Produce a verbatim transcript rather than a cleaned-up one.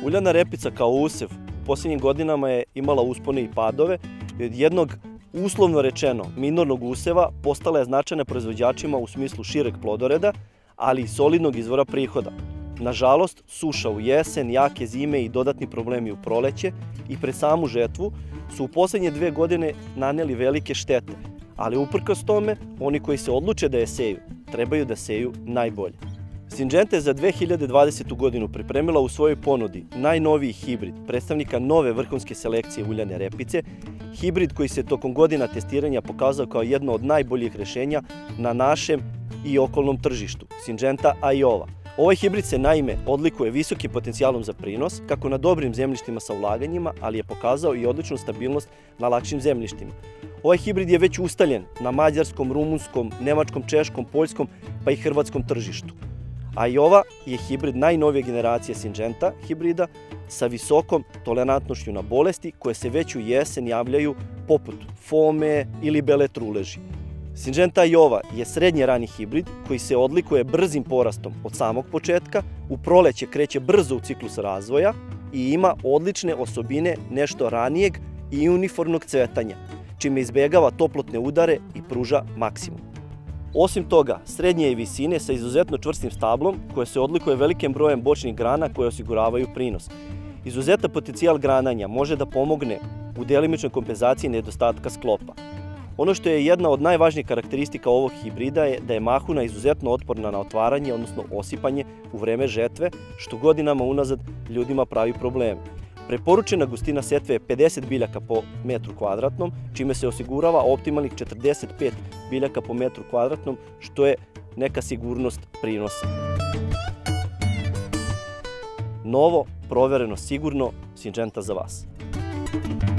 Uljana repica kao usev u posljednjim godinama je imala uspone i padove. Od jednog, uslovno rečeno, minornog useva postala je značajna proizvođačima u smislu šireg plodoreda, ali i solidnog izvora prihoda. Nažalost, suša u jesen, jake zime i dodatni problemi u proleće i pred samu žetvu su u posljednje dve godine naneli velike štete, ali uprkos tome, oni koji se odluče da je seju, trebaju da seju najbolje. Syngenta je za dve hiljade dvadesetu. godinu pripremila u svojoj ponudi najnoviji hibrid predstavnika nove vrhunske selekcije uljane repice, hibrid koji se tokom godina testiranja pokazao kao jedno od najboljih rešenja na našem i okolnom tržištu, Syngenta Iowa. Ovaj hibrid se naime odlikuje visokim potencijalom za prinos, kako na dobrim zemljištima sa ulaganjima, ali je pokazao i odličnu stabilnost na lakšim zemljištima. Ovaj hibrid je već ustaljen na mađarskom, rumunskom, nemačkom, češkom, poljskom pa i hrvatskom tržištu. Iowa je hibrid najnovije generacije Syngenta hibrida sa visokom tolerantnošću na bolesti koje se već u jesen javljaju poput fome ili bele truleži. Syngenta Iowa je srednje rani hibrid koji se odlikuje brzim porastom od samog početka, u proleće kreće brzo u ciklus razvoja i ima odlične osobine nešto ranijeg i uniformnog cvetanja, čime izbjegava toplotne udare i pruža maksimum. Osim toga, srednje je visine sa izuzetno čvrstim stablom koje se odlikuje velikim brojem bočnih grana koje osiguravaju prinos. Izuzetan potencijal grananja može da pomogne u delimičnoj kompenzaciji nedostatka sklopa. Ono što je jedna od najvažnijih karakteristika ovog hibrida je da je mahuna izuzetno otporna na otvaranje, odnosno osipanje u vreme žetve, što godinama unazad ljudima pravi probleme. Preporučena gustina setve je pedeset biljaka po metru kvadratnom, čime se osigurava optimalnih četrdeset pet biljaka po metru kvadratnom, što je neka sigurnost prinosa. Novo, provereno, sigurno, Syngenta za vas.